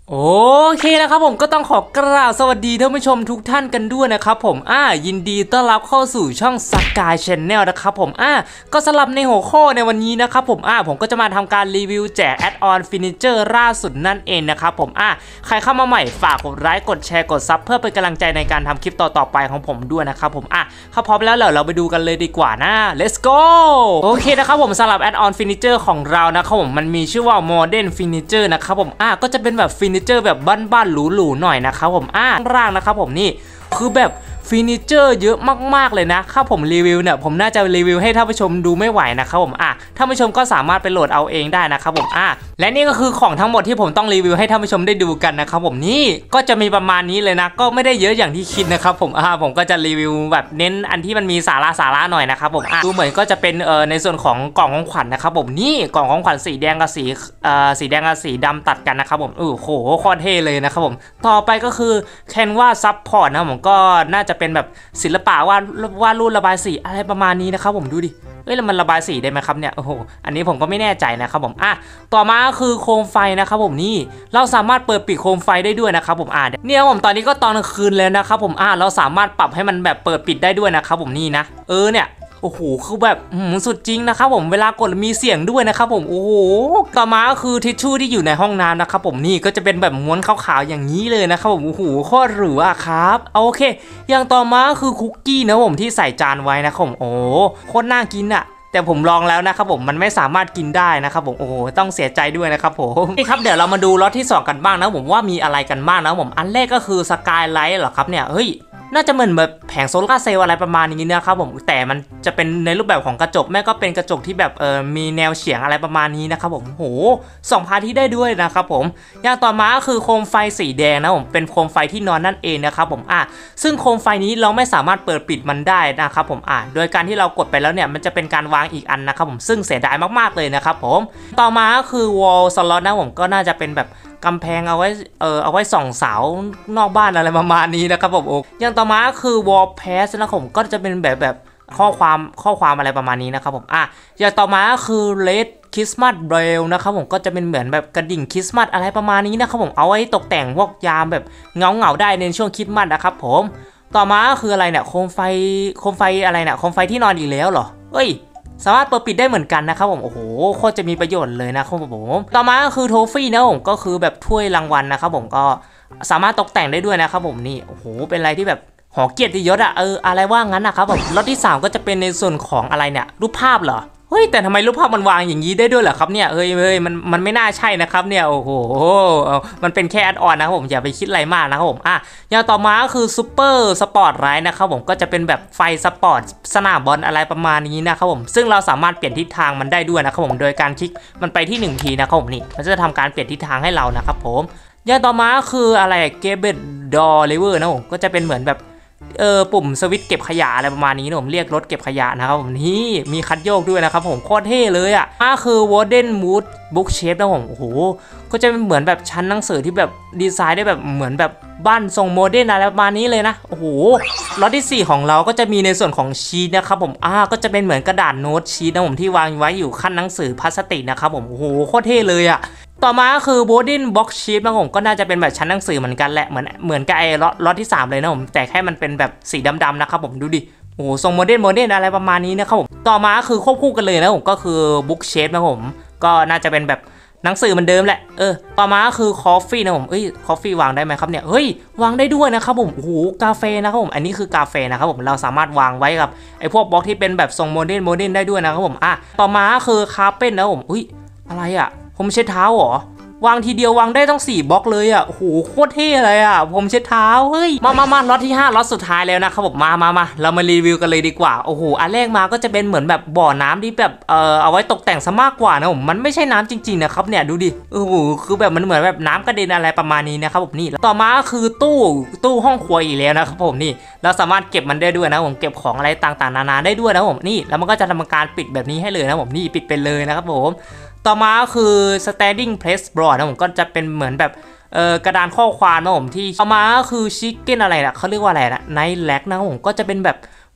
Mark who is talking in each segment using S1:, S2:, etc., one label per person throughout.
S1: โอเคนะครับผมก็ต้องขอกราบสวัสดีท่านผู้ชมทุกท่านกันด้วยนะครับผมยินดีต้อนรับเข้าสู่ช่อง Sky Channel นะครับผมก็สำหรับในหัวข้อในวันนี้นะครับผมก็จะมาทำการรีวิวแจกแอดออนฟินิเจอร์ล่าสุดนั่นเองนะครับผมใครเข้ามาใหม่ฝากกดไลค์กดแชร์กดซับเพื่อเป็นกำลังใจในการทำคลิปต่อๆไปของผมด้วยนะครับผมถ้าพร้อมแล้วเราไปดูกันเลยดีกว่านะ let's go โอเคนะครับผมสำหรับแอดออนฟินิเจอร์ของเรานะครับผมมันมีชื่อว่า Modern Furniture นะครับผมก็จะเป็นแบบฟินิเจอร์แบบบ้านๆหรูๆหน่อยนะครับผมข้างล่างนะครับผมนี่คือแบบเฟอร์นิเจอร์เยอะมากๆเลยนะถ้าผมรีวิวเนี่ยผมน่าจะรีวิวให้ท่านผู้ชมดูไม่ไหวนะครับผมท่านผู้ชมก็สามารถไปโหลดเอาเองได้นะครับผมและนี่ก็คือของทั้งหมดที่ผมต้องรีวิวให้ท่านผู้ชมได้ดูกันนะครับผมนี่ก็จะมีประมาณนี้เลยนะก็ไม่ได้เยอะอย่างที่คิดนะครับผมผมก็จะรีวิวแบบเน้นอันที่มันมีสาระหน่อยนะครับผมดูเหมือนก็จะเป็นในส่วนของกล่องของขวัญนะครับผมนี่กล่องของขวัญสีแดงกับสีดำตัดกันนะครับผมโอ้โหโคตรเท่เลยนะครับผมต่อไปก็คือแคนวาซับพอร์ตนะผมก็น่าจะเป็นแบบศิลปะวาดรูประบายสีอะไรประมาณนี้นะครับผมดูดิแล้วมันระบายสีได้ไหมครับเนี่ยโอ้โหอันนี้ผมก็ไม่แน่ใจนะครับผมต่อมาคือโคมไฟนะครับผมนี่เราสามารถเปิดปิดโคมไฟได้ด้วยนะครับผมเนี่ยผมตอนนี้ก็ตอนกลางคืนแล้วนะครับผมเราสามารถปรับให้มันแบบเปิดปิดได้ด้วยนะครับผมนี่นะเนี่ยโอ้โหคือแบบสุดจริงนะครับผมเวลากดมีเสียงด้วยนะครับผมโอ้โหต่อมาก็คือทิชชู่ที่อยู่ในห้องน้ำนะครับผมนี่ก็จะเป็นแบบม้วนขาวๆอย่างนี้เลยนะครับผมโอ้โหโคตรหรูอะครับโอเคอย่างต่อมาคือคุกกี้นะผมที่ใส่จานไว้นะครับผมโอ้โคตรน่ากินอะแต่ผมลองแล้วนะครับผมมันไม่สามารถกินได้นะครับผมโอ้โหต้องเสียใจด้วยนะครับผมนี่ครับเดี๋ยวเรามาดูล็อตที่2กันบ้างนะผมว่ามีอะไรกันบ้างนะผมอันแรกก็คือสกายไลท์เหรอครับเนี่ยเฮ้ยน่าจะเหมือนแบบแผงโซลาร์เซลล์อะไรประมาณนี้นะครับผมแต่มันจะเป็นในรูปแบบของกระจกแม่ก็เป็นกระจกที่แบบมีแนวเฉียงอะไรประมาณนี้นะครับผมโห2 พาร์ทที่ได้ด้วยนะครับผมอย่างต่อมาก็คือโคมไฟสีแดงนะผมเป็นโคมไฟที่นอนนั่นเองนะครับผมซึ่งโคมไฟนี้เราไม่สามารถเปิดปิดมันได้นะครับผมโดยการที่เรากดไปแล้วเนี่ยมันจะเป็นการวางอีกอันนะครับผมซึ่งเสียดายมากๆเลยนะครับผมต่อมาก็คือ wall slot นะผมก็น่าจะเป็นแบบกำแพงเอาไว้ส่องเสานอกบ้านอะไรประมาณนี้นะครับผมอย่างต่อมาคือ wall pass นะครับผมก็จะเป็นแบบข้อความอะไรประมาณนี้นะครับผมอย่างต่อมาคือ red Christmas bell นะครับผมก็จะเป็นเหมือนแบบกระดิ่งคริสต์มาสอะไรประมาณนี้นะครับผมเอาไว้ตกแต่งพวกยามแบบเงาได้ในช่วงคริสต์มาสนะครับผมต่อมาคืออะไรเนี่ยโคมไฟอะไรเนี่ยโคมไฟที่นอนอีกแล้วเหรอสามารถเปิดปิดได้เหมือนกันนะครับผมโอ้โหโคตรจะมีประโยชน์เลยนะครับผมต่อมาก็คือโทฟี่นะผมก็คือแบบถ้วยรางวัลนะครับผมก็สามารถตกแต่งได้ด้วยนะครับผมนี่โอ้โหเป็นอะไรที่แบบหอเกียรติยศอะไรว่างั้นนะครับผมล็อตที่3ก็จะเป็นในส่วนของอะไรเนี่ยรูปภาพเหรอเฮ้ยแต่ทำไมรูปภาพมันวางอย่างนี้ได้ด้วยเหรอครับเนี่ยมันไม่น่าใช่นะครับเนี่ยโอ้โหมันเป็นแค่แอดออนนะครับผมอย่าไปคิดอะไรมากนะครับผมอย่างต่อมาก็คือซูเปอร์สปอร์ตไลท์นะครับผมก็จะเป็นแบบไฟสปอร์ตสนามบอลอะไรประมาณนี้นะครับผมซึ่งเราสามารถเปลี่ยนทิศทางมันได้ด้วยนะครับผมโดยการคลิกมันไปที่1 ทีนะครับผมนี่มันจะทำการเปลี่ยนทิศทางให้เรานะครับผมอย่างต่อมาคืออะไรเกเบตดอเลเวอร์นะผมก็จะเป็นเหมือนแบบปุ่มสวิตช์เก็บขยะอะไรประมาณนี้นะผมเรียกรถเก็บขยะนะครับผมนี่มีคันโยกด้วยนะครับผมโคตรเท่เลยคือ Wooden Mood Bookshelf นะผมโอ้โหก็จะเป็นเหมือนแบบชั้นหนังสือที่แบบดีไซน์ได้แบบเหมือนแบบบ้านทรงโมเดิร์นอะไรประมาณนี้เลยนะโอ้โหล็อตที่4ของเราก็จะมีในส่วนของชีทนะครับผมก็จะเป็นเหมือนกระดาษโน้ตชีทนะผมที่วางไว้อยู่ขั้นหนังสือพลาสติกนะครับผมโอ้โหโคตรเท่เลยต่อมาคือ Wooden Box Sheet นะผมก็น่าจะเป็นแบบชั้นหนังสือเหมือนกันแหละเหมือนกับไอ้ล็อตที่3เลยนะผมแต่แค่มันเป็นแบบสีดำๆนะครับผมดูดิโอ้โหทรงโมเดิร์นอะไรประมาณนี้นะครับผมต่อมาคือควบคู่กันเลยนะผมก็คือ Book Shelf นะผมก็น่าจะเป็นแบบหนังสือเหมือนเดิมแหละต่อมาคือ Coffee นะผมCoffee วางได้ไหมครับเนี่ยวางได้ด้วยนะครับผมโอ้โหกาแฟนะครับผมอันนี้คือกาแฟนะครับผมเราสามารถวางไว้กับไอ้พวกบล็อกที่เป็นแบบทรงโมเดิร์นได้ด้วยนะครับผมต่อมาคือคาร์เป้นนะผมอะไรผมเช็ดเท้าเหรอวางทีเดียววางได้ต้อง4 บล็อกเลยโอ้โหโคตรเท่เลยผมเช็ดเท้าเฮ้ยมาล็อตที่5ล็อตสุดท้ายแล้วนะครับผมมาเรามารีวิวกันเลยดีกว่าโอ้โหอันแรกมาก็จะเป็นเหมือนแบบบ่อน้ำที่แบบเอาไว้ตกแต่งซะมากกว่านะผมมันไม่ใช่น้ำจริงๆนะครับเนี่ยดูดิโอ้โหคือแบบมันเหมือนแบบน้ำกระเด็นอะไรประมาณนี้นะครับผมนี่ต่อมาคือตู้ห้องครัวอีกแล้วนะครับผมนี่เราสามารถเก็บมันได้ด้วยนะผมเก็บของอะไรต่างๆนานาได้ด้วยนะผมนี่แล้วมันก็จะทำการปิดแบบนี้ให้เลยนะผมนี่ปิดไปเลยนะครับผมต่อมาคือ standing press board นะผมก็จะเป็นเหมือนแบบกระดานข้อความนะผมที่ต่อมาคือ chicken อะไรนะเขาเรียกว่าอะไรนะ night lag นะผมก็จะเป็นแบบ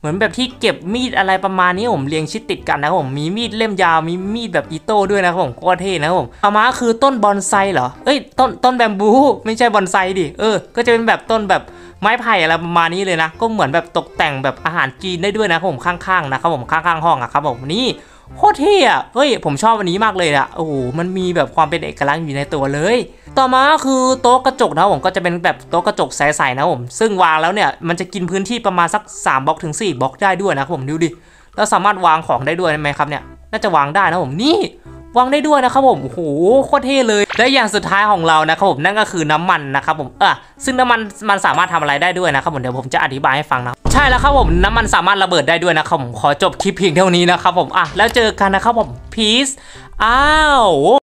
S1: มือนแบบที่เก็บมีดอะไรประมาณนี้ผมเรียงชิดติดกันนะครับผมมีมีดเล่มยาวมีมีดแบบอีโต้ด้วยนะครับผมโคตรเท่นะครับผมต่อมาคือต้นบอนไซเหรอเอ้ยต้นแบมบูไม่ใช่บอนไซดิก็จะเป็นแบบต้นแบบไม้ไผ่อะไรประมาณนี้เลยนะก็เหมือนแบบตกแต่งแบบอาหารจีนได้ด้วยนะครับผมข้างๆนะครับผมข้างๆห้องอะครับผมนี่โคตรเท่อะเฮ้ยผมชอบอันนี้มากเลยอะโอ้โหมันมีแบบความเป็นเอกลักษณ์อยู่ในตัวเลยต่อมาคือโต๊ะกระจกนะผมก็จะเป็นแบบโต๊ะกระจกใสๆนะผมซึ่งวางแล้วเนี่ยมันจะกินพื้นที่ประมาณสัก3บล็อกถึง4บล็อกได้ด้วยนะผมดูดิแล้วสามารถวางของได้ด้วยไหมครับเนี่ยน่าจะวางได้นะผมนี่วางได้ด้วยนะครับผมโอ้โหโคตรเท่เลยและอย่างสุดท้ายของเรานะครับผมนั่นก็คือน้ำมันนะครับผมซึ่งน้ำมันสามารถทำอะไรได้ด้วยนะครับผมเดี๋ยวผมจะอธิบายให้ฟังนะใช่แล้วครับผมน้ำมันสามารถระเบิดได้ด้วยนะครับผมขอจบคลิปเพียงเท่านี้นะครับผมแล้วเจอกันนะครับผมพีซอ้าว